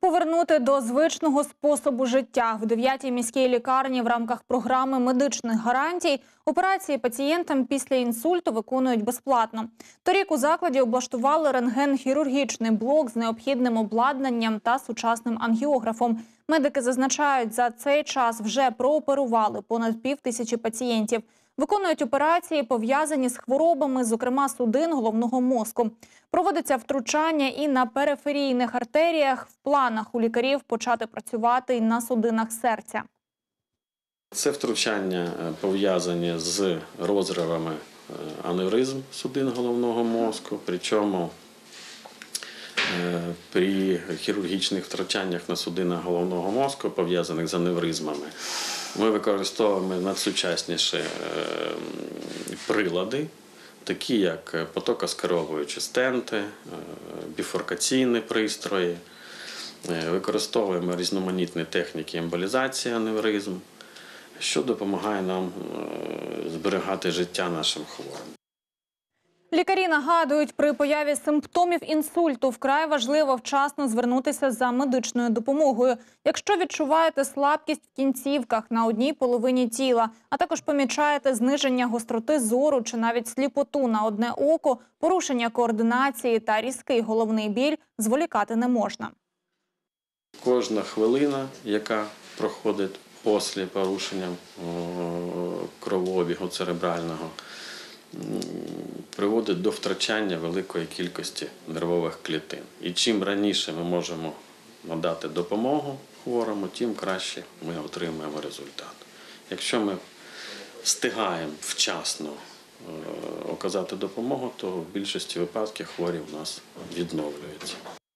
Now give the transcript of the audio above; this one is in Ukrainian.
Повернути до звичного способу життя. В 9-й міській лікарні в рамках програми медичних гарантій операції пацієнтам після інсульту виконують безплатно. Торік у закладі облаштували рентген-хірургічний блок з необхідним обладнанням та сучасним ангіографом. Медики зазначають, за цей час вже прооперували понад 5000 пацієнтів. Виконують операції, пов'язані з хворобами, зокрема судин головного мозку. Проводиться втручання і на периферійних артеріях. В планах у лікарів почати працювати і на судинах серця. Це втручання пов'язані з розривами аневризм судин головного мозку. Причому при хірургічних втручаннях на судинах головного мозку, пов'язаних з аневризмами, ми використовуємо надсучасніші прилади, такі як потокоскеровуючі стенти, біфуркаційні пристрої. Використовуємо різноманітні техніки емболізації аневризм, що допомагає нам зберігати життя нашим хворим. Лікарі нагадують, при появі симптомів інсульту вкрай важливо вчасно звернутися за медичною допомогою. Якщо відчуваєте слабкість в кінцівках на одній половині тіла, а також помічаєте зниження гостроти зору чи навіть сліпоту на одне око, порушення координації та різкий головний біль, зволікати не можна. Кожна хвилина, яка проходить після порушення кровообігу церебрального, приводить до втрачання великої кількості нервових клітин. І чим раніше ми можемо надати допомогу хворому, тим краще ми отримаємо результат. Якщо ми встигаємо вчасно оказати допомогу, то в більшості випадків хворі у нас відновлюються.